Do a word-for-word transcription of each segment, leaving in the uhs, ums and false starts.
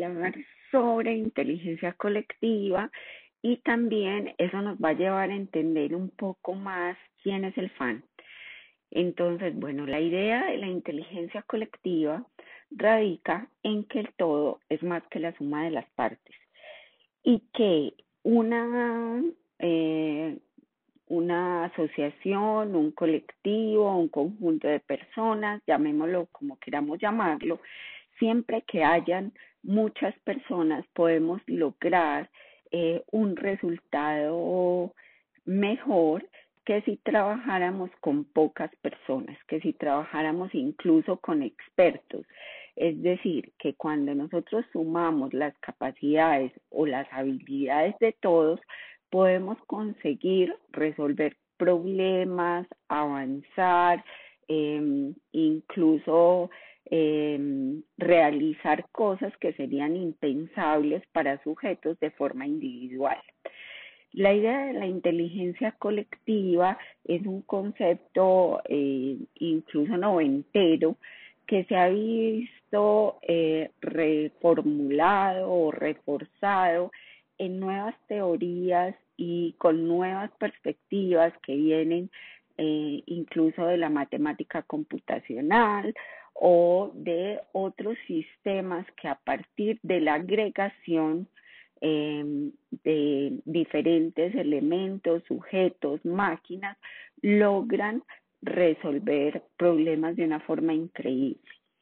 hablar sobre inteligencia colectiva y también eso nos va a llevar a entender un poco más quién es el fan. Entonces, bueno, la idea de la inteligencia colectiva radica en que el todo es más que la suma de las partes y que una, eh, una asociación, un colectivo, un conjunto de personas, llamémoslo como queramos llamarlo, siempre que hayan muchas personas podemos lograr eh, un resultado mejor que si trabajáramos con pocas personas, que si trabajáramos incluso con expertos. Es decir, que cuando nosotros sumamos las capacidades o las habilidades de todos, podemos conseguir resolver problemas, avanzar, eh, incluso eh, realizar cosas que serían impensables para sujetos de forma individual. La idea de la inteligencia colectiva es un concepto eh, incluso noventero que se ha visto eh, reformulado o reforzado en nuevas teorías y con nuevas perspectivas que vienen eh, incluso de la matemática computacional o de otros sistemas que a partir de la agregación eh, de diferentes elementos, sujetos, máquinas, logran resolver problemas de una forma increíble.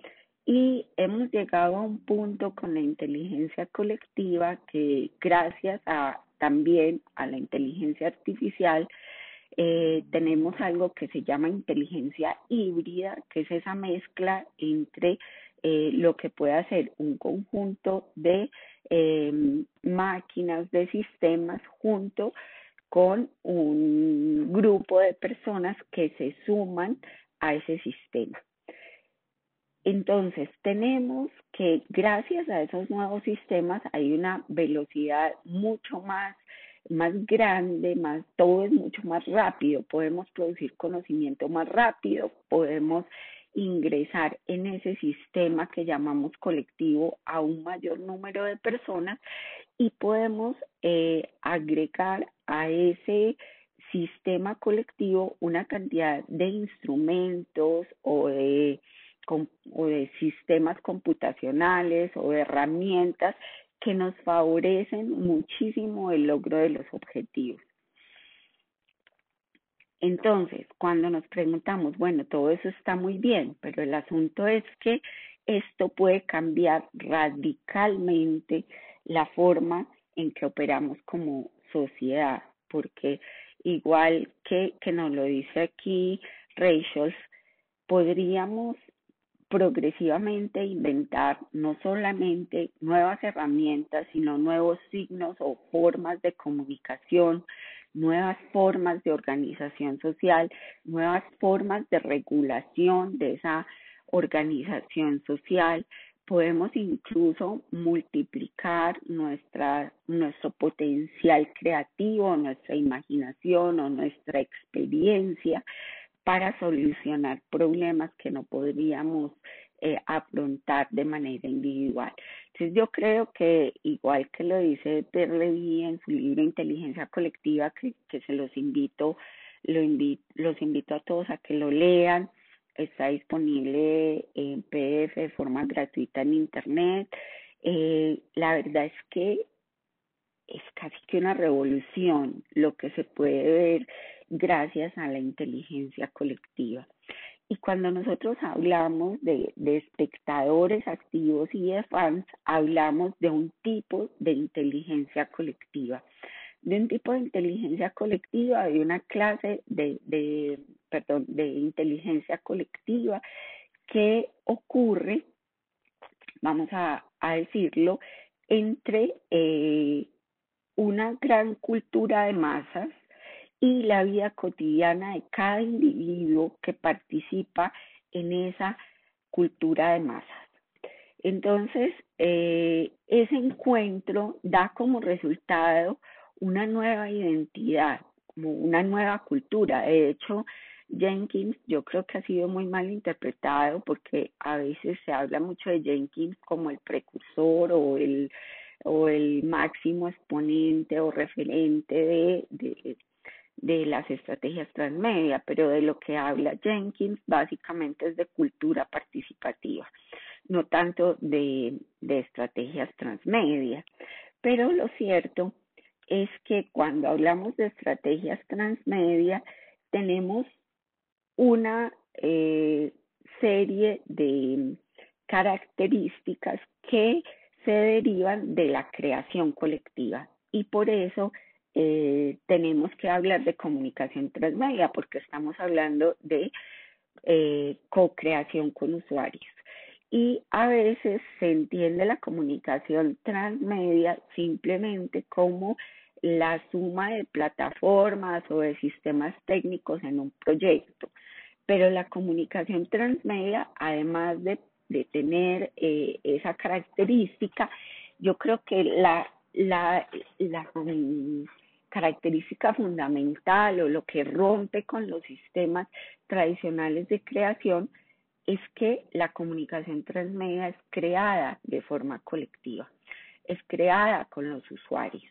Y hemos llegado a un punto con la inteligencia colectiva que gracias a también a la inteligencia artificial eh, tenemos algo que se llama inteligencia híbrida, que es esa mezcla entre eh, lo que puede hacer un conjunto de eh, máquinas, de sistemas, junto con un grupo de personas que se suman a ese sistema. Entonces, tenemos que gracias a esos nuevos sistemas hay una velocidad mucho más, más grande, más, todo es mucho más rápido, podemos producir conocimiento más rápido, podemos ingresar en ese sistema que llamamos colectivo a un mayor número de personas y podemos eh, agregar a ese sistema colectivo una cantidad de instrumentos o de o de sistemas computacionales o de herramientas que nos favorecen muchísimo el logro de los objetivos. Entonces, cuando nos preguntamos, bueno, todo eso está muy bien, pero el asunto es que esto puede cambiar radicalmente la forma en que operamos como sociedad, porque igual que, que nos lo dice aquí Rachel, podríamos progresivamente inventar no solamente nuevas herramientas, sino nuevos signos o formas de comunicación, nuevas formas de organización social, nuevas formas de regulación de esa organización social. Podemos incluso multiplicar nuestra, nuestro potencial creativo, nuestra imaginación o nuestra experiencia para solucionar problemas que no podríamos eh, afrontar de manera individual. Entonces yo creo que igual que lo dice Pierre Levy en su libro Inteligencia Colectiva, que, que se los invito, lo invito, los invito a todos a que lo lean, está disponible en P D F de forma gratuita en internet. Eh, la verdad es que es casi que una revolución lo que se puede ver gracias a la inteligencia colectiva. Y cuando nosotros hablamos de, de espectadores activos y de fans, hablamos de un tipo de inteligencia colectiva. De un tipo de inteligencia colectiva, de una clase de, de, perdón, de inteligencia colectiva que ocurre, vamos a, a decirlo, entre eh, una gran cultura de masas y la vida cotidiana de cada individuo que participa en esa cultura de masas. Entonces, eh, ese encuentro da como resultado una nueva identidad, como una nueva cultura. De hecho, Jenkins yo creo que ha sido muy mal interpretado porque a veces se habla mucho de Jenkins como el precursor o el, o el máximo exponente o referente de, de, de las estrategias transmedia, pero de lo que habla Jenkins básicamente es de cultura participativa, no tanto de, de estrategias transmedia. Pero lo cierto es que cuando hablamos de estrategias transmedia, tenemos una eh, serie de características que se derivan de la creación colectiva y por eso eh, tenemos que hablar de comunicación transmedia porque estamos hablando de eh, co-creación con usuarios. Y a veces se entiende la comunicación transmedia simplemente como la suma de plataformas o de sistemas técnicos en un proyecto. Pero la comunicación transmedia, además de, de tener eh, esa característica, yo creo que la, la, la um, característica fundamental o lo que rompe con los sistemas tradicionales de creación es que la comunicación transmedia es creada de forma colectiva, es creada con los usuarios.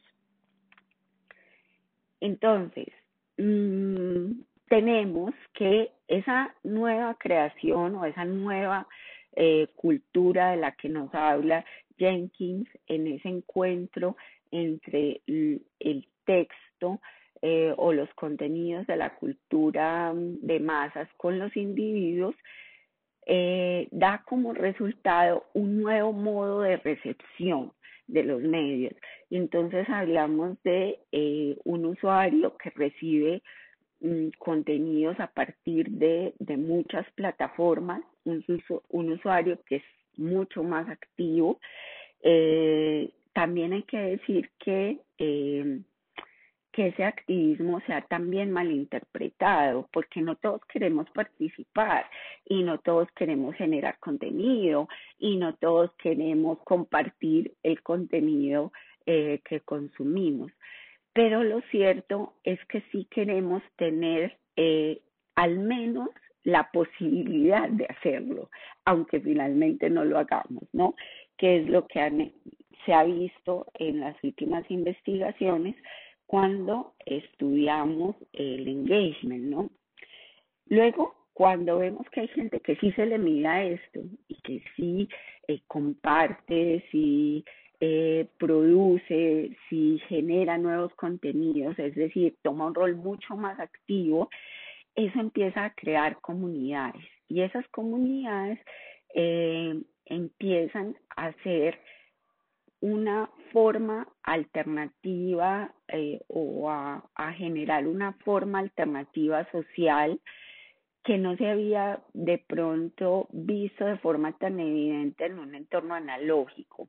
Entonces, mmm, tenemos que esa nueva creación o esa nueva eh, cultura de la que nos habla Jenkins en ese encuentro entre el, el texto eh, o los contenidos de la cultura de masas con los individuos, eh, da como resultado un nuevo modo de recepción de los medios. Y entonces hablamos de eh, un usuario que recibe mm, contenidos a partir de, de muchas plataformas, un, un usuario que es mucho más activo. Eh, también hay que decir que eh, que ese activismo sea también malinterpretado, porque no todos queremos participar y no todos queremos generar contenido y no todos queremos compartir el contenido eh, que consumimos. Pero lo cierto es que sí queremos tener eh, al menos la posibilidad de hacerlo, aunque finalmente no lo hagamos, ¿no? Que es lo que han, se ha visto en las últimas investigaciones cuando estudiamos el engagement, ¿no? Luego, cuando vemos que hay gente que sí se le mira esto y que sí eh, comparte, sí eh, produce, sí genera nuevos contenidos, es decir, toma un rol mucho más activo, eso empieza a crear comunidades y esas comunidades eh, empiezan a ser una forma alternativa eh, o a, a generar una forma alternativa social que no se había de pronto visto de forma tan evidente en un entorno analógico.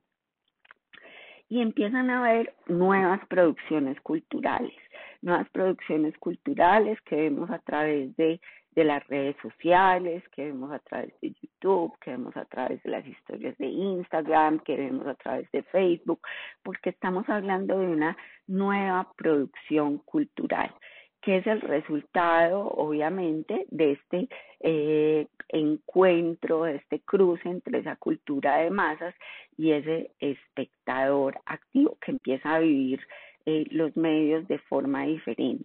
Y empiezan a haber nuevas producciones culturales, nuevas producciones culturales que vemos a través de, de las redes sociales, que vemos a través de YouTube, que vemos a través de las historias de Instagram, que vemos a través de Facebook, porque estamos hablando de una nueva producción cultural, que es el resultado, obviamente, de este eh, encuentro, de este cruce entre esa cultura de masas y ese espectador activo que empieza a vivir eh, los medios de forma diferente.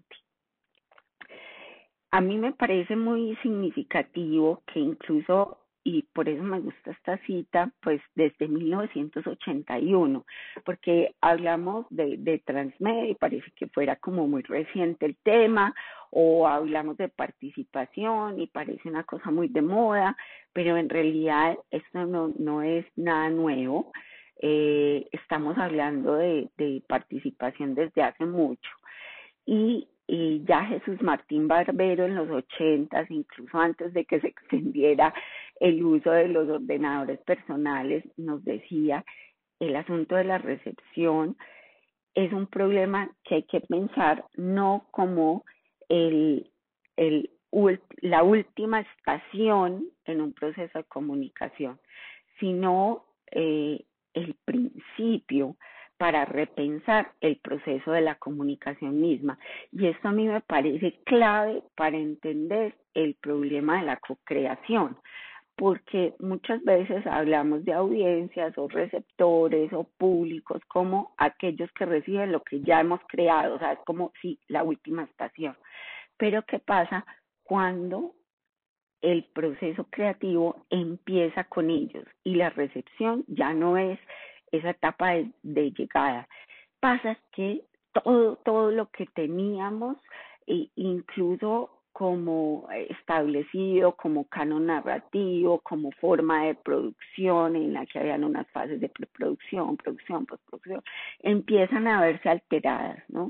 A mí me parece muy significativo que incluso, y por eso me gusta esta cita, pues desde mil novecientos ochenta y uno, porque hablamos de, de transmedia y parece que fuera como muy reciente el tema, o hablamos de participación y parece una cosa muy de moda, pero en realidad esto no, no es nada nuevo. Eh, estamos hablando de, de participación desde hace mucho. Y, y ya Jesús Martín Barbero en los ochentas, incluso antes de que se extendiera el uso de los ordenadores personales, nos decía el asunto de la recepción es un problema que hay que pensar no como el, el, la última estación en un proceso de comunicación, sino eh, el principio para repensar el proceso de la comunicación misma. Y esto a mí me parece clave para entender el problema de la co-creación, porque muchas veces hablamos de audiencias o receptores o públicos como aquellos que reciben lo que ya hemos creado, o sea, es como si la última estación. Pero ¿qué pasa cuando el proceso creativo empieza con ellos y la recepción ya no es esa etapa de, de llegada? Pasa que todo, todo lo que teníamos, e incluso como establecido, como canon narrativo, como forma de producción en la que habían unas fases de preproducción, producción, postproducción, empiezan a verse alteradas, ¿no?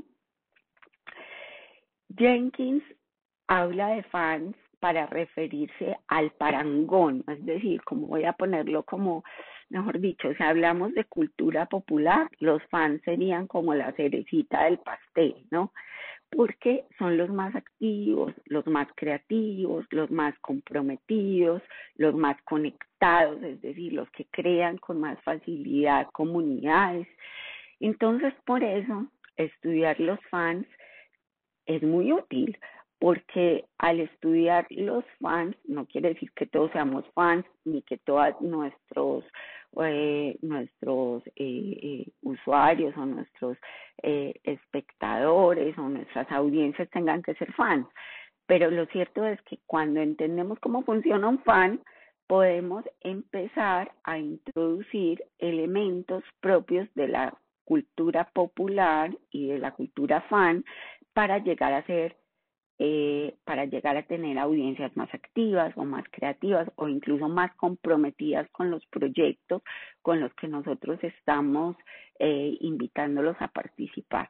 Jenkins habla de fans para referirse al parangón, es decir, como voy a ponerlo como, mejor dicho, si hablamos de cultura popular, los fans serían como la cerecita del pastel, ¿no? Porque son los más activos, los más creativos, los más comprometidos, los más conectados, es decir, los que crean con más facilidad comunidades. Entonces, por eso, estudiar los fans es muy útil, porque al estudiar los fans, no quiere decir que todos seamos fans, ni que todos nuestros eh, nuestros eh, eh, usuarios o nuestros eh, espectadores o nuestras audiencias tengan que ser fans, pero lo cierto es que cuando entendemos cómo funciona un fan, podemos empezar a introducir elementos propios de la cultura popular y de la cultura fan para llegar a ser, eh, para llegar a tener audiencias más activas o más creativas o incluso más comprometidas con los proyectos con los que nosotros estamos eh, invitándolos a participar.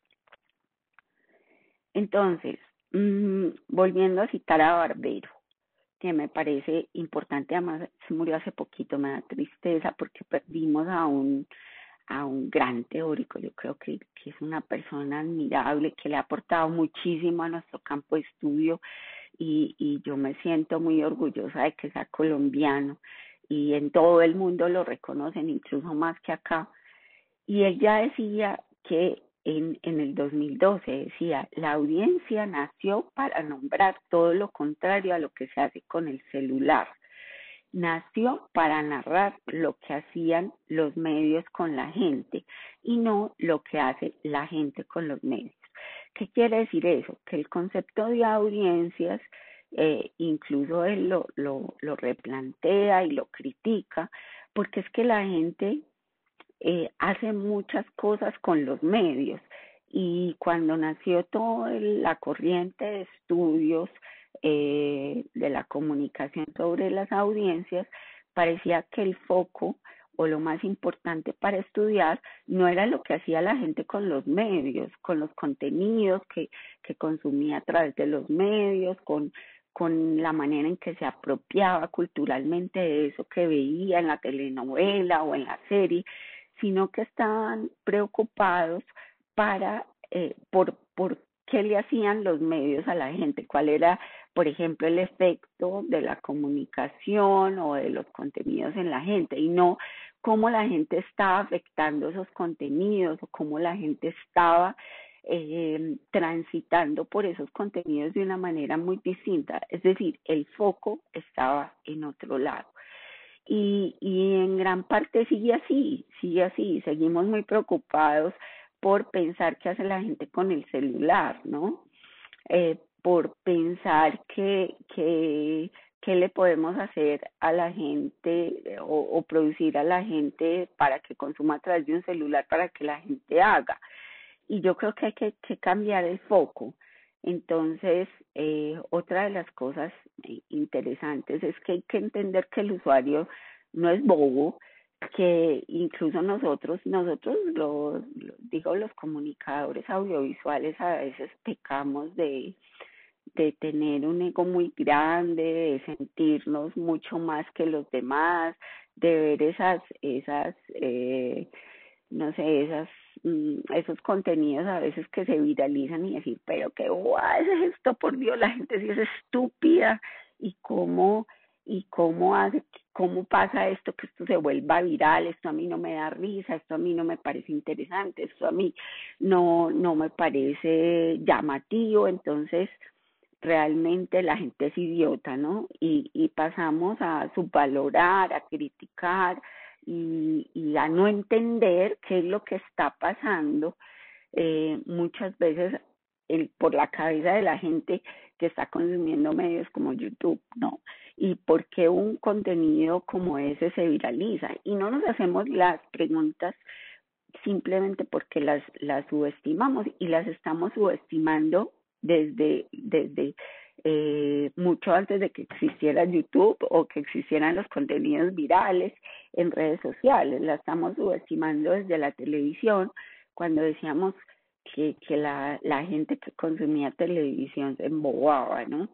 Entonces, mmm, volviendo a citar a Barbero, que me parece importante, además se murió hace poquito, me da tristeza porque perdimos a un a un gran teórico. Yo creo que, que es una persona admirable, que le ha aportado muchísimo a nuestro campo de estudio y, y yo me siento muy orgullosa de que sea colombiano y en todo el mundo lo reconocen, incluso más que acá. Y él ya decía que en, en el dos mil doce decía, la audiencia nació para nombrar todo lo contrario a lo que se hace con el celular. Nació para narrar lo que hacían los medios con la gente y no lo que hace la gente con los medios. ¿Qué quiere decir eso? Que el concepto de audiencias, eh, incluso él lo, lo, lo replantea y lo critica, porque es que la gente eh, hace muchas cosas con los medios y cuando nació toda la corriente de estudios eh, de la comunicación sobre las audiencias, parecía que el foco o lo más importante para estudiar no era lo que hacía la gente con los medios, con los contenidos que, que consumía a través de los medios, con, con la manera en que se apropiaba culturalmente de eso que veía en la telenovela o en la serie, sino que estaban preocupados para eh, por, por qué le hacían los medios a la gente, cuál era, por ejemplo, el efecto de la comunicación o de los contenidos en la gente, y no cómo la gente estaba afectando esos contenidos o cómo la gente estaba eh, transitando por esos contenidos de una manera muy distinta. Es decir, el foco estaba en otro lado. Y, y en gran parte sigue así, sigue así. Seguimos muy preocupados por pensar qué hace la gente con el celular, ¿no? Eh, por pensar que, que, qué le podemos hacer a la gente eh, o, o producir a la gente para que consuma a través de un celular, para que la gente haga. Y yo creo que hay que, que cambiar el foco. Entonces, eh, otra de las cosas interesantes es que hay que entender que el usuario no es bobo, que incluso nosotros, nosotros los, los digo, los comunicadores audiovisuales a veces pecamos de, de tener un ego muy grande, de sentirnos mucho más que los demás, de ver esas, esas, eh, no sé, esas, mm, esos contenidos a veces que se viralizan y decir, pero qué guay es esto, por Dios, la gente sí es estúpida y cómo y cómo hace, cómo pasa esto, que esto se vuelva viral, esto a mí no me da risa, esto a mí no me parece interesante, esto a mí no, no me parece llamativo, entonces realmente la gente es idiota, ¿no? Y, y pasamos a subvalorar, a criticar y, y a no entender qué es lo que está pasando eh, muchas veces el, por la cabeza de la gente que está consumiendo medios como YouTube, ¿no? Y por qué un contenido como ese se viraliza. Y no nos hacemos las preguntas simplemente porque las, las subestimamos y las estamos subestimando desde, desde eh, mucho antes de que existiera YouTube o que existieran los contenidos virales en redes sociales. La estamos subestimando desde la televisión cuando decíamos que, que la, la gente que consumía televisión se embobaba, ¿no?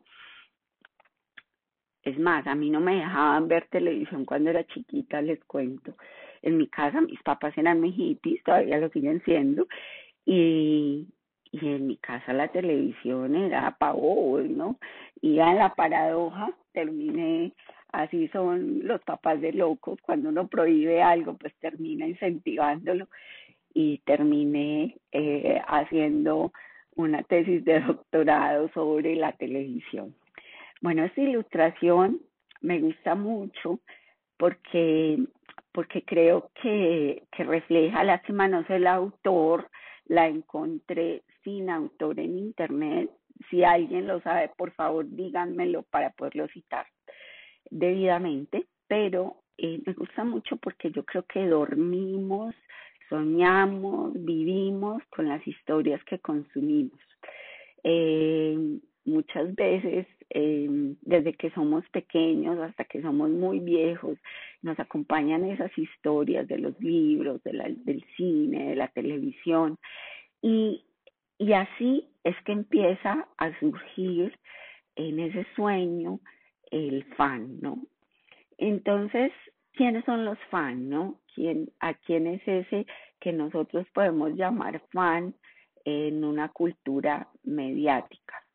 Es más, a mí no me dejaban ver televisión cuando era chiquita, les cuento. En mi casa mis papás eran muy hippies, todavía lo siguen siendo, y, y en mi casa la televisión era pa' bobos, ¿no? Y en la paradoja terminé, así son los papás de locos, cuando uno prohíbe algo, pues termina incentivándolo y terminé eh, haciendo una tesis de doctorado sobre la televisión. Bueno, esta ilustración me gusta mucho porque, porque creo que, que refleja, lástima no sé el autor, la encontré sin autor en internet. Si alguien lo sabe, por favor díganmelo para poderlo citar debidamente, pero eh, me gusta mucho porque yo creo que dormimos, soñamos, vivimos con las historias que consumimos. Eh, muchas veces, eh, desde que somos pequeños hasta que somos muy viejos, nos acompañan esas historias de los libros, de la, del cine, de la televisión, y, y así es que empieza a surgir en ese sueño el fan, ¿no? Entonces, ¿quiénes son los fans, no? ¿Quién, ¿A quién es ese que nosotros podemos llamar fan en una cultura mediática?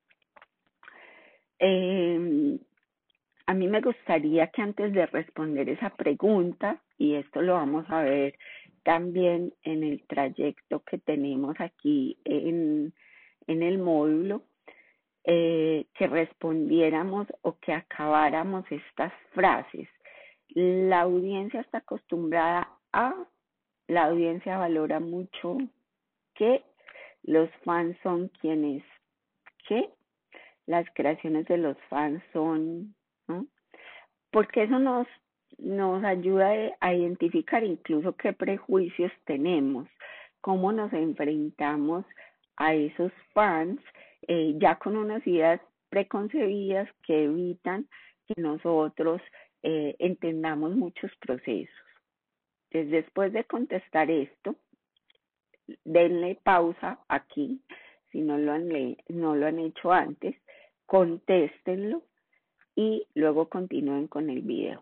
Eh, a mí me gustaría que antes de responder esa pregunta, y esto lo vamos a ver también en el trayecto que tenemos aquí en, en el módulo, eh, que respondiéramos o que acabáramos estas frases. La audiencia está acostumbrada a, la audiencia valora mucho que, los fans son quienes que, las creaciones de los fans son, ¿no? Porque eso nos, nos ayuda a identificar incluso qué prejuicios tenemos, cómo nos enfrentamos a esos fans eh, ya con unas ideas preconcebidas que evitan que nosotros eh, entendamos muchos procesos. Entonces, después de contestar esto, denle pausa aquí, si no lo han, le no lo han hecho antes, contéstenlo y luego continúen con el video.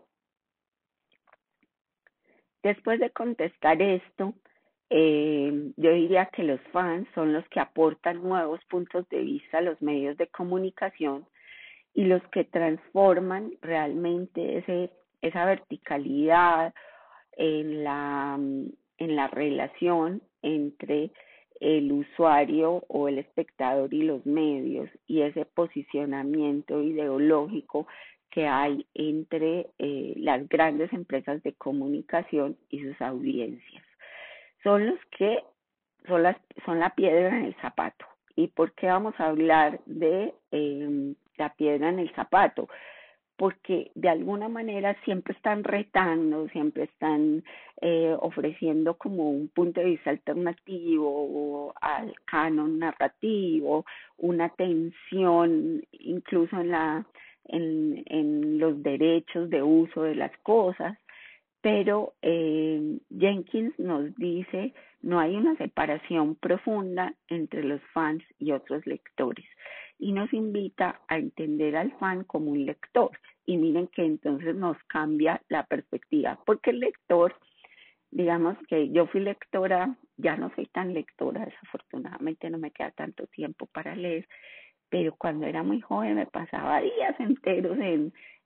Después de contestar esto, eh, yo diría que los fans son los que aportan nuevos puntos de vista a los medios de comunicación y los que transforman realmente ese, esa verticalidad en la, en la relación entre el usuario o el espectador y los medios y ese posicionamiento ideológico que hay entre eh, las grandes empresas de comunicación y sus audiencias. Son los que son, las, son la piedra en el zapato. ¿Y por qué vamos a hablar de eh, la piedra en el zapato? Porque de alguna manera siempre están retando, siempre están eh, ofreciendo como un punto de vista alternativo al canon narrativo, una tensión incluso en la en, en los derechos de uso de las cosas, pero eh, Jenkins nos dice no hay una separación profunda entre los fans y otros lectores y nos invita a entender al fan como un lector y miren que entonces nos cambia la perspectiva porque el lector, digamos que yo fui lectora, ya no soy tan lectora, desafortunadamente no me queda tanto tiempo para leer, pero cuando era muy joven me pasaba días enteros en,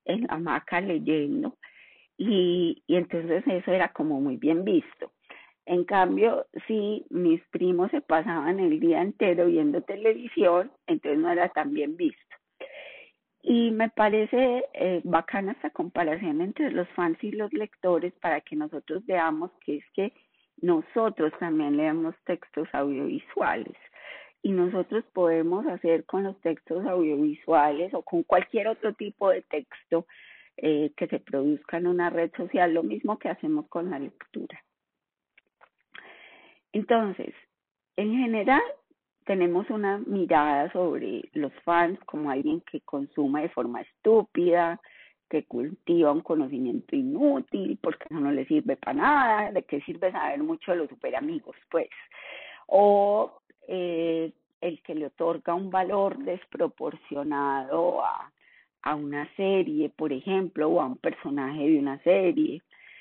en la hamaca leyendo y, y entonces eso era como muy bien visto. En cambio, si mis primos se pasaban el día entero viendo televisión, entonces no era tan bien visto. Y me parece eh, bacana esta comparación entre los fans y los lectores para que nosotros veamos que es que nosotros también leemos textos audiovisuales y nosotros podemos hacer con los textos audiovisuales o con cualquier otro tipo de texto eh, que se produzca en una red social, lo mismo que hacemos con la lectura. Entonces, en general, tenemos una mirada sobre los fans como alguien que consume de forma estúpida, que cultiva un conocimiento inútil, porque no le sirve para nada, de qué sirve saber mucho de los superamigos, pues. O eh, el que le otorga un valor desproporcionado a, a una serie, por ejemplo, o a un personaje de una serie.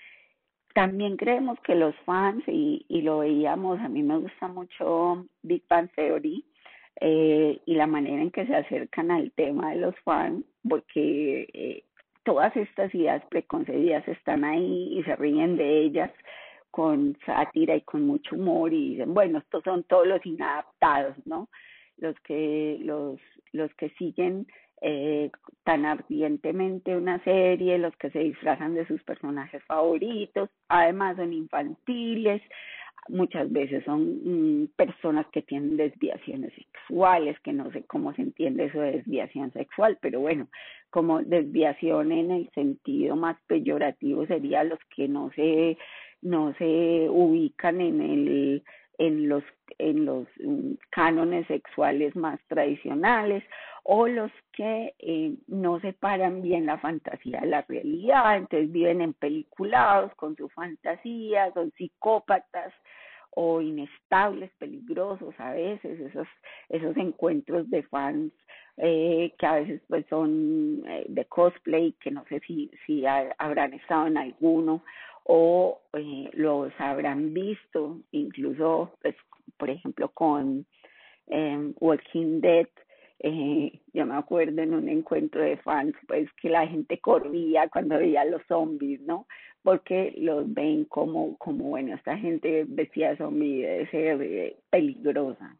También creemos que los fans, y, y lo veíamos, a mí me gusta mucho Big Bang Theory eh, y la manera en que se acercan al tema de los fans, porque eh, todas estas ideas preconcebidas están ahí y se ríen de ellas con sátira y con mucho humor y dicen, bueno, estos son todos los inadaptados, ¿no? Los que, los, los que siguen eh, tan ardientemente una serie, los que se disfrazan de sus personajes favoritos, además son infantiles, muchas veces son mmm, personas que tienen desviaciones sexuales, que no sé cómo se entiende eso de desviación sexual, pero bueno, como desviación en el sentido más peyorativo sería los que no se no se ubican en el en los en los um, cánones sexuales más tradicionales o los que eh, no separan bien la fantasía de la realidad, entonces viven empeliculados con su fantasía, son psicópatas o inestables, peligrosos a veces, esos, esos encuentros de fans eh, que a veces pues son eh, de cosplay, que no sé si, si ha, habrán estado en alguno o eh, los habrán visto, incluso pues por ejemplo con eh, Walking Dead. Eh, yo me acuerdo en un encuentro de fans, pues que la gente corría cuando veía a los zombies, ¿no? Porque los ven como, como bueno, esta gente vestida de zombie debe ser eh, peligrosa.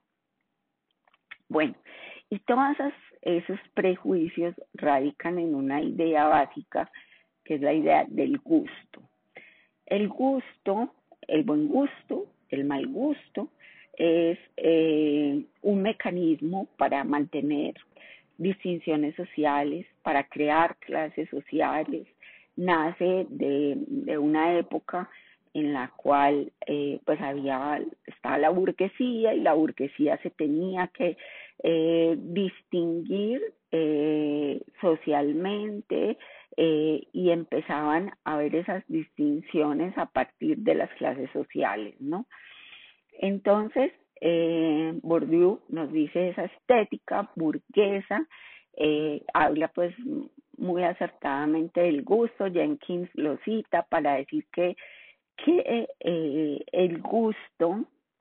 Bueno, y todos esos, esos prejuicios radican en una idea básica, que es la idea del gusto. El gusto, el buen gusto, el mal gusto, es eh, un mecanismo para mantener distinciones sociales, para crear clases sociales, nace de, de una época en la cual eh, pues había, estaba la burguesía y la burguesía se tenía que eh, distinguir eh, socialmente eh, y empezaban a ver esas distinciones a partir de las clases sociales, ¿no? Entonces, eh, Bourdieu nos dice esa estética burguesa, eh, habla pues muy acertadamente del gusto, Jenkins lo cita para decir que, que eh, el gusto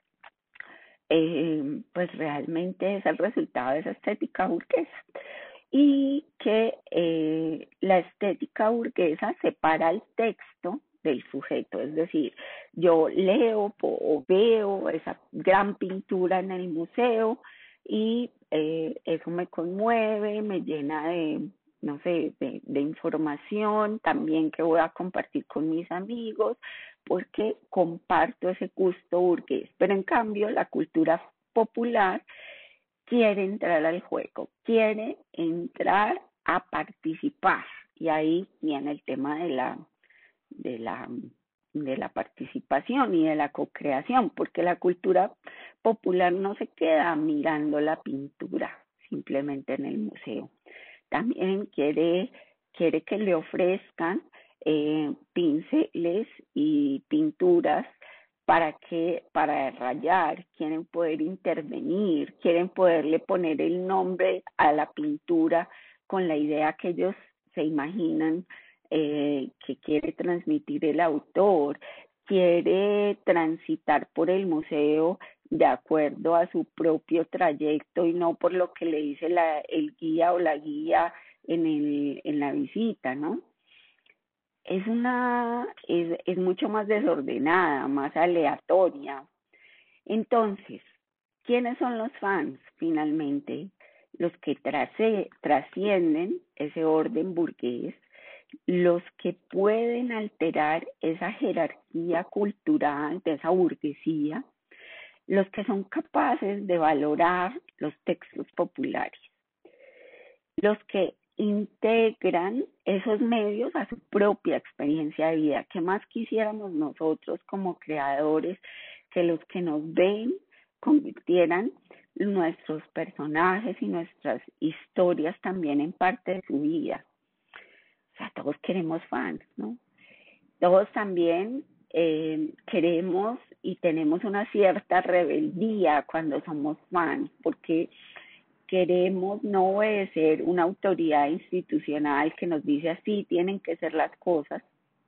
eh, pues realmente es el resultado de esa estética burguesa y que eh, la estética burguesa separa el texto del sujeto, es decir, yo leo o veo esa gran pintura en el museo y eh, eso me conmueve, me llena de, no sé, de, de información también que voy a compartir con mis amigos porque comparto ese gusto burgués, pero en cambio la cultura popular quiere entrar al juego, quiere entrar a participar y ahí viene el tema de la de la de la participación y de la co-creación, porque la cultura popular no se queda mirando la pintura simplemente en el museo. También quiere quiere que le ofrezcan eh, pinceles y pinturas para que para rayar, quieren poder intervenir, quieren poderle poner el nombre a la pintura con la idea que ellos se imaginan eh, que quiere transmitir el autor, quiere transitar por el museo de acuerdo a su propio trayecto y no por lo que le dice la, el guía o la guía en el, en la visita, ¿no? Es una, es, es mucho más desordenada, más aleatoria. Entonces, ¿quiénes son los fans finalmente? Los que trase, trascienden ese orden burgués, los que pueden alterar esa jerarquía cultural de esa burguesía, los que son capaces de valorar los textos populares, los que integran esos medios a su propia experiencia de vida. ¿Qué más quisiéramos nosotros como creadores que los que nos ven convirtieran nuestros personajes y nuestras historias también en parte de su vida? O sea, todos queremos fans, ¿no? Todos también eh, queremos y tenemos una cierta rebeldía cuando somos fans, porque queremos no obedecer una autoridad institucional que nos dice así tienen que ser las cosas.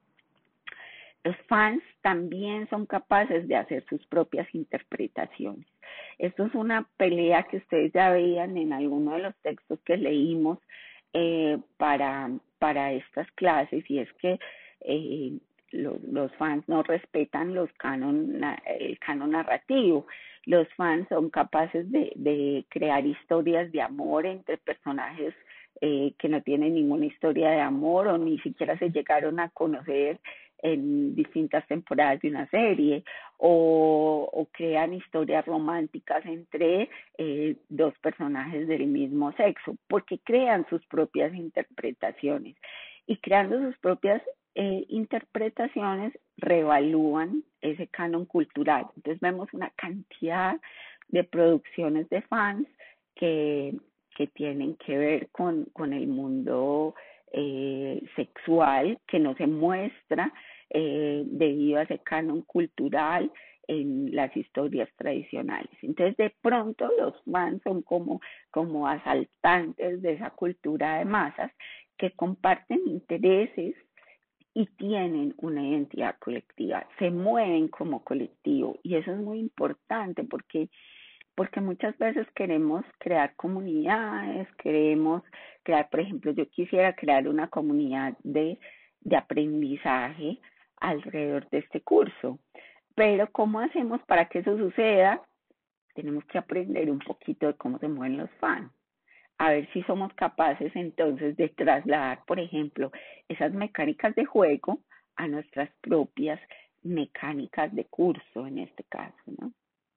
Los fans también son capaces de hacer sus propias interpretaciones. Esto es una pelea que ustedes ya veían en alguno de los textos que leímos eh, para, para estas clases, y es que eh, los, los fans no respetan los canon, el canon narrativo. Los fans son capaces de, de crear historias de amor entre personajes eh, que no tienen ninguna historia de amor o ni siquiera se llegaron a conocer en distintas temporadas de una serie, o, o crean historias románticas entre eh, dos personajes del mismo sexo, porque crean sus propias interpretaciones, y creando sus propias eh, interpretaciones reevalúan ese canon cultural. Entonces vemos una cantidad de producciones de fans que, que tienen que ver con, con el mundo eh, sexual, que no se muestra eh, debido a ese canon cultural en las historias tradicionales. Entonces, de pronto los fans son como, como asaltantes de esa cultura de masas que comparten intereses y tienen una identidad colectiva, se mueven como colectivo, y eso es muy importante porque porque muchas veces queremos crear comunidades, queremos crear, por ejemplo, yo quisiera crear una comunidad de, de aprendizaje alrededor de este curso, pero ¿cómo hacemos para que eso suceda? Tenemos que aprender un poquito de cómo se mueven los fans, a ver si somos capaces entonces de trasladar, por ejemplo, esas mecánicas de juego a nuestras propias mecánicas de curso en este caso, ¿no?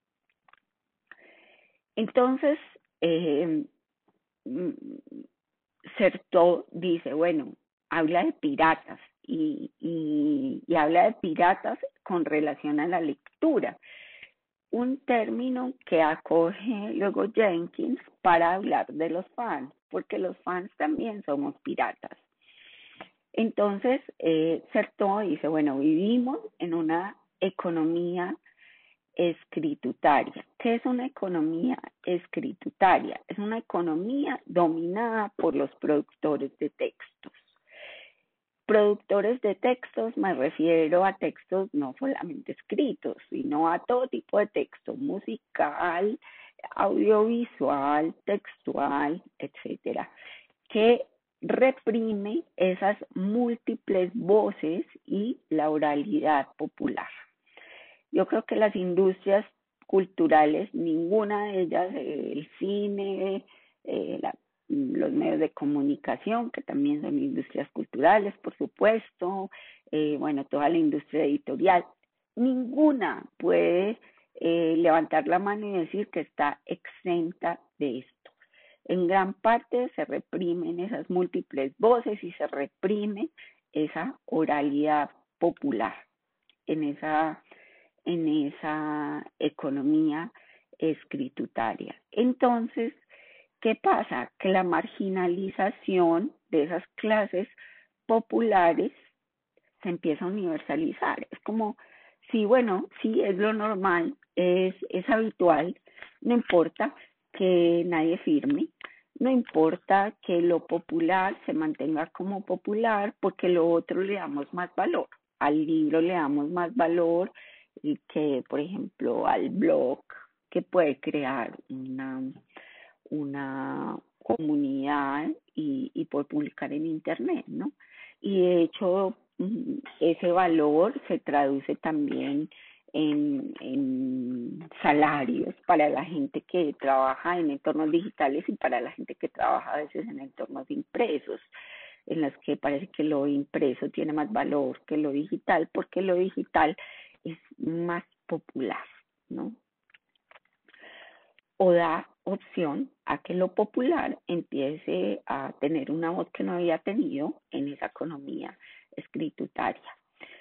Entonces, eh, Certeau dice, bueno, habla de piratas y, y, y habla de piratas con relación a la lectura, un término que acoge luego Jenkins para hablar de los fans, porque los fans también somos piratas. Entonces, eh, Certeau dice, bueno, vivimos en una economía escritutaria. ¿Qué es una economía escritutaria? Es una economía dominada por los productores de textos. Productores de textos, me refiero a textos no solamente escritos, sino a todo tipo de texto, musical, audiovisual, textual, etcétera, que reprime esas múltiples voces y la oralidad popular. Yo creo que las industrias culturales, ninguna de ellas, eh, el cine, eh, la, los medios de comunicación, que también son industrias culturales, por supuesto, eh, bueno, toda la industria editorial, ninguna puede eh, levantar la mano y decir que está exenta de esto. En gran parte se reprimen esas múltiples voces y se reprime esa oralidad popular en esa en esa economía escritutaria. Entonces, ¿qué pasa? Que la marginalización de esas clases populares se empieza a universalizar. Es como, sí, bueno, sí, es lo normal, es, es habitual, no importa que nadie firme, no importa que lo popular se mantenga como popular, porque lo otro le damos más valor. Al libro le damos más valor que, por ejemplo, al blog, que puede crear una, una comunidad y, y por publicar en Internet, ¿no? Y de hecho, mm, ese valor se traduce también en, en salarios para la gente que trabaja en entornos digitales y para la gente que trabaja a veces en entornos impresos, en las que parece que lo impreso tiene más valor que lo digital, porque lo digital es más popular, ¿no? O da opción a que lo popular empiece a tener una voz que no había tenido en esa economía escritutaria.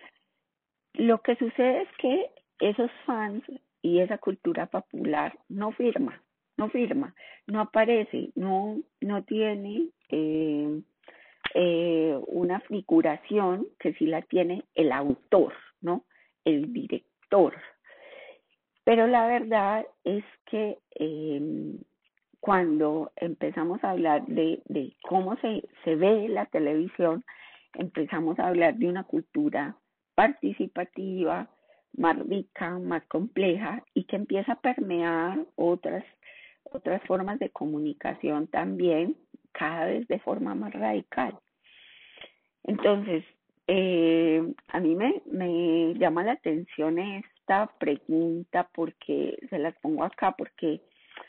Lo que sucede es que esos fans y esa cultura popular no firma, no firma, no aparece, no, no tiene eh, eh, una figuración que sí la tiene el autor, ¿no? El director. Pero la verdad es que eh, cuando empezamos a hablar de, de cómo se, se ve la televisión, empezamos a hablar de una cultura participativa, más rica, más compleja y que empieza a permear otras, otras formas de comunicación también, cada vez de forma más radical. Entonces, eh, a mí me, me llama la atención esta pregunta porque se las pongo acá porque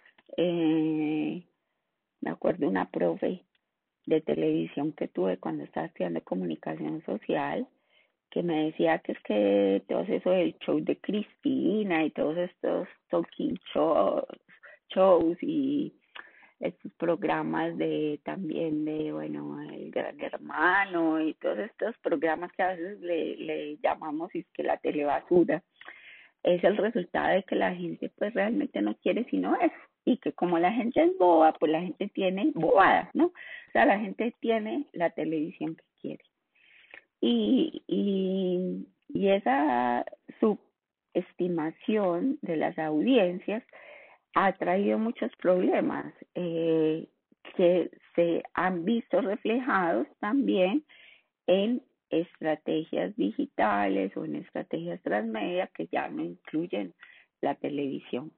eh, me acuerdo de una profe de televisión que tuve cuando estaba estudiando comunicación social que me decía que es que todo eso del show de Cristina y todos estos talking shows, shows y estos programas de también de, bueno, el Gran Hermano y todos estos programas que a veces le, le llamamos y es que la telebasura, es el resultado de que la gente pues realmente no quiere sino eso. Y que como la gente es boba, pues la gente tiene bobadas, ¿no? O sea, la gente tiene la televisión que quiere. Y, y, y esa subestimación de las audiencias ha traído muchos problemas eh, que se han visto reflejados también en estrategias digitales o en estrategias transmedia que ya no incluyen la televisión.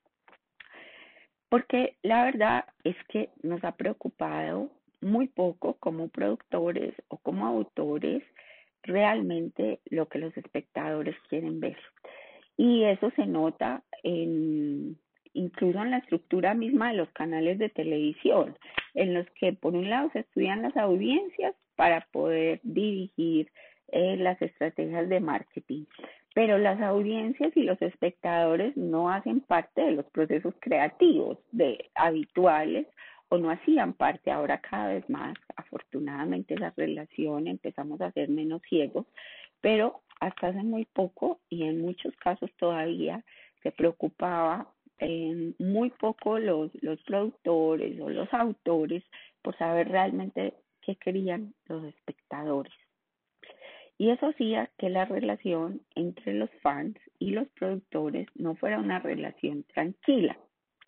Porque la verdad es que nos ha preocupado muy poco como productores o como autores realmente lo que los espectadores quieren ver. Y eso se nota en, incluso en la estructura misma de los canales de televisión, en los que por un lado se estudian las audiencias para poder dirigir eh, las estrategias de marketing, pero las audiencias y los espectadores no hacen parte de los procesos creativos de, habituales o no hacían parte. Ahora cada vez más, afortunadamente, esa relación empezamos a ser menos ciegos, pero hasta hace muy poco y en muchos casos todavía se preocupaba eh, muy poco los, los productores o los autores por saber realmente qué querían los espectadores. Y eso hacía que la relación entre los fans y los productores no fuera una relación tranquila.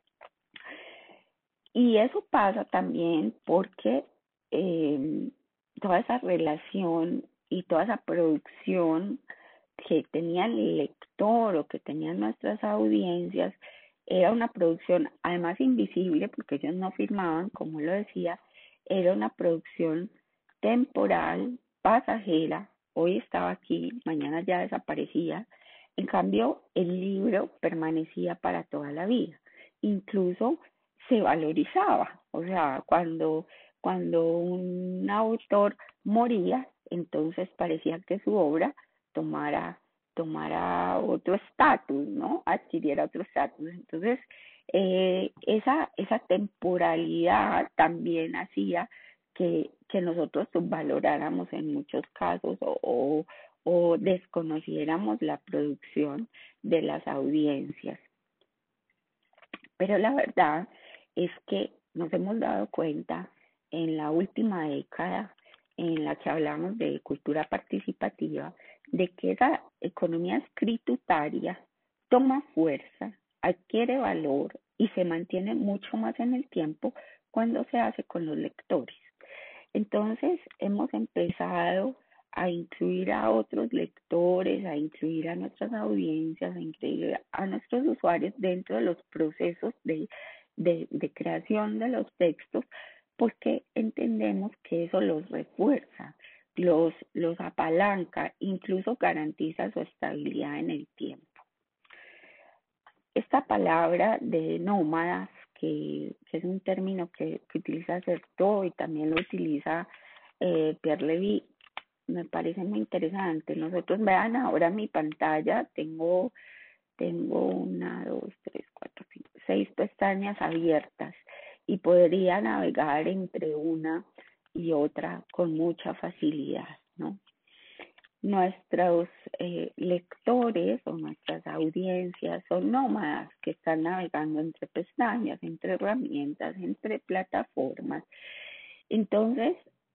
Y eso pasa también porque eh, toda esa relación y toda esa producción que tenía el lector o que tenían nuestras audiencias era una producción además invisible porque ellos no firmaban, como lo decía, era una producción temporal, pasajera, hoy estaba aquí, mañana ya desaparecía. En cambio, el libro permanecía para toda la vida. Incluso se valorizaba, o sea, cuando, cuando un autor moría, entonces parecía que su obra tomara, tomara otro estatus, ¿no? Adquiriera otro estatus. Entonces, eh, esa, esa temporalidad también hacía que, que nosotros subvaloráramos en muchos casos o, o, o desconociéramos la producción de las audiencias. Pero la verdad es que nos hemos dado cuenta en la última década en la que hablamos de cultura participativa, de que esa economía escritutaria toma fuerza, adquiere valor y se mantiene mucho más en el tiempo cuando se hace con los lectores. Entonces hemos empezado a incluir a otros lectores, a incluir a nuestras audiencias, a incluir a nuestros usuarios dentro de los procesos de, de, de creación de los textos, porque entendemos que eso los refuerza, los, los apalanca, incluso garantiza su estabilidad en el tiempo. Esta palabra de nómadas, que, que es un término que, que utiliza Certeau y también lo utiliza eh, Pierre Levy, me parece muy interesante. Nosotros, vean ahora mi pantalla, tengo, tengo una, dos, tres, cuatro, cinco, seis pestañas abiertas y podría navegar entre una y otra con mucha facilidad, ¿no? Nuestros eh, lectores o nuestras audiencias son nómadas que están navegando entre pestañas, entre herramientas, entre plataformas. Entonces,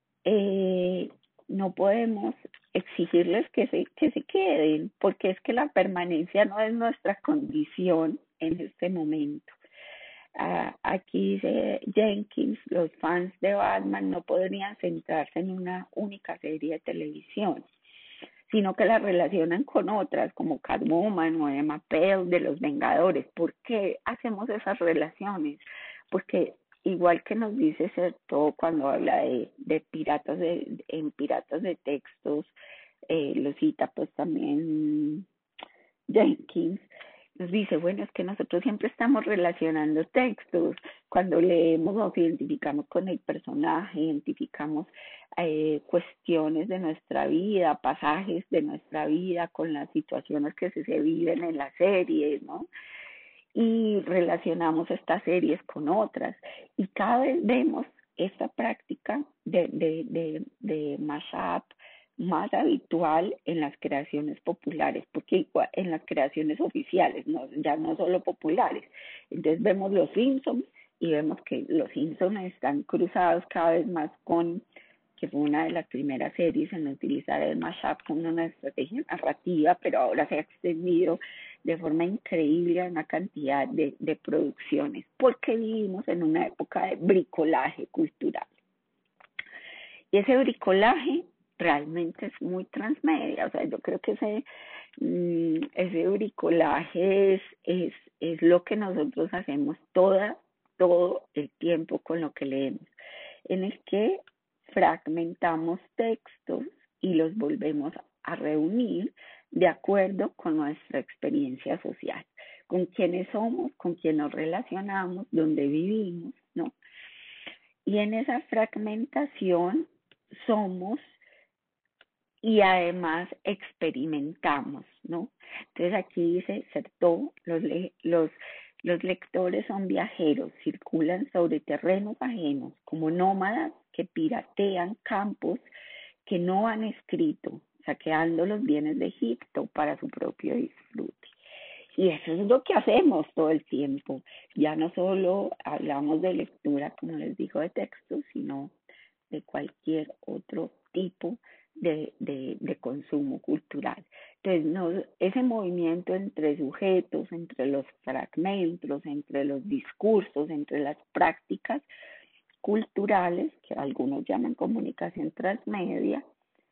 eh, no podemos exigirles que se, que se queden, porque es que la permanencia no es nuestra condición en este momento. Uh, aquí dice Jenkins, los fans de Batman no podrían centrarse en una única serie de televisión, sino que la relacionan con otras, como Catwoman o Emma Pell de los Vengadores. ¿Por qué hacemos esas relaciones? Porque igual que nos dice Certeau cuando habla de, de piratas de, en piratas de textos, eh, lo cita pues también Jenkins, nos dice, bueno, es que nosotros siempre estamos relacionando textos. Cuando leemos nos identificamos con el personaje, identificamos eh, cuestiones de nuestra vida, pasajes de nuestra vida con las situaciones que se, se viven en la serie, ¿no? Y relacionamos estas series con otras. Y cada vez vemos esta práctica de, de, de, de mashup más habitual en las creaciones populares, porque igual en las creaciones oficiales, no, ya no solo populares. Entonces vemos los Simpsons y vemos que los Simpsons están cruzados cada vez más con, que fue una de las primeras series en utilizar el mashup como una estrategia narrativa, pero ahora se ha extendido de forma increíble a una cantidad de, de producciones, porque vivimos en una época de bricolaje cultural. Y ese bricolaje realmente es muy transmedia, o sea, yo creo que ese, mmm, ese bricolaje es, es, es lo que nosotros hacemos toda, todo el tiempo con lo que leemos, en el que fragmentamos textos y los volvemos a reunir de acuerdo con nuestra experiencia social, con quiénes somos, con quién nos relacionamos, dónde vivimos, ¿no? Y en esa fragmentación somos y además experimentamos, ¿no? Entonces aquí dice Certeau, los, le los, los lectores son viajeros, circulan sobre terrenos ajenos, como nómadas que piratean campos que no han escrito, saqueando los bienes de Egipto para su propio disfrute. Y eso es lo que hacemos todo el tiempo. Ya no solo hablamos de lectura, como les digo, de textos, sino de cualquier otro tipo de, de, de consumo cultural. Entonces, no, ese movimiento entre sujetos, entre los fragmentos, entre los discursos, entre las prácticas culturales, que algunos llaman comunicación transmedia,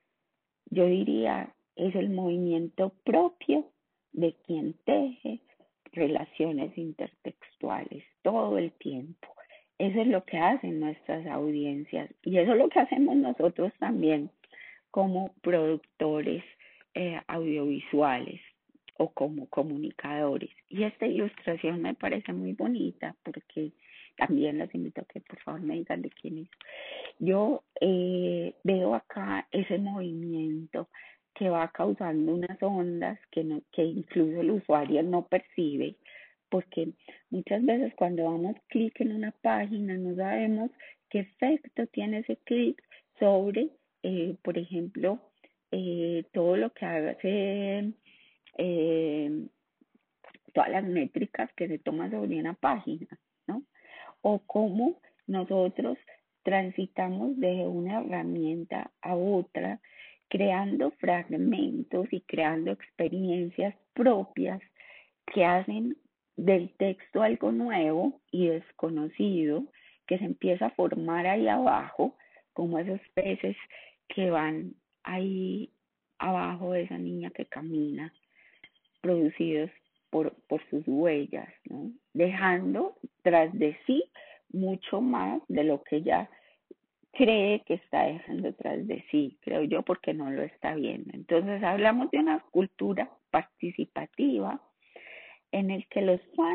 yo diría es el movimiento propio de quien teje relaciones intertextuales todo el tiempo. Eso es lo que hacen nuestras audiencias y eso es lo que hacemos nosotros también como productores eh, audiovisuales o como comunicadores. Y esta ilustración me parece muy bonita porque también les invito a que por favor me digan de quién es. Yo eh, veo acá ese movimiento que va causando unas ondas que, no, que incluso el usuario no percibe, porque muchas veces cuando damos clic en una página no sabemos qué efecto tiene ese clic sobre, eh, por ejemplo, eh, todo lo que hace, eh, todas las métricas que se toman sobre una página, ¿no? O cómo nosotros transitamos de una herramienta a otra, creando fragmentos y creando experiencias propias que hacen del texto algo nuevo y desconocido que se empieza a formar ahí abajo, como esos peces que van ahí abajo de esa niña que camina, producidos por, por sus huellas, ¿no? Dejando tras de sí mucho más de lo que ella cree que está dejando tras de sí, creo yo, porque no lo está viendo. Entonces hablamos de una cultura participativa en el que los fans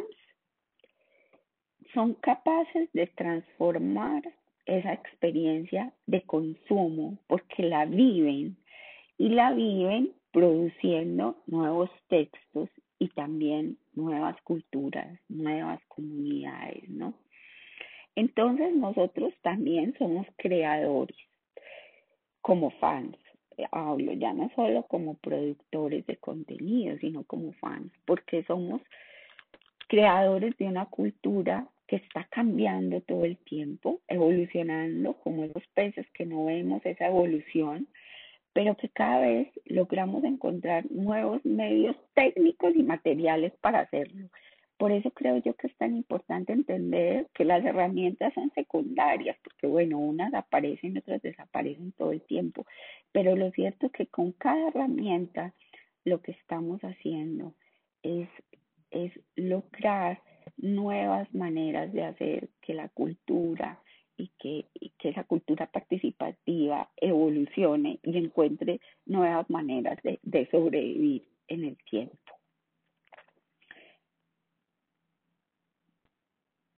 son capaces de transformar esa experiencia de consumo porque la viven y la viven produciendo nuevos textos y también nuevas culturas, nuevas comunidades, ¿no? Entonces nosotros también somos creadores como fans. Hablo ya no solo como productores de contenido, sino como fans, porque somos creadores de una cultura que está cambiando todo el tiempo, evolucionando como esos peces que no vemos esa evolución, pero que cada vez logramos encontrar nuevos medios técnicos y materiales para hacerlo. Por eso creo yo que es tan importante entender que las herramientas son secundarias, porque bueno, unas aparecen y otras desaparecen todo el tiempo, pero lo cierto es que con cada herramienta lo que estamos haciendo es, es lograr nuevas maneras de hacer que la cultura y que, y que esa cultura participativa evolucione y encuentre nuevas maneras de, de sobrevivir en el tiempo.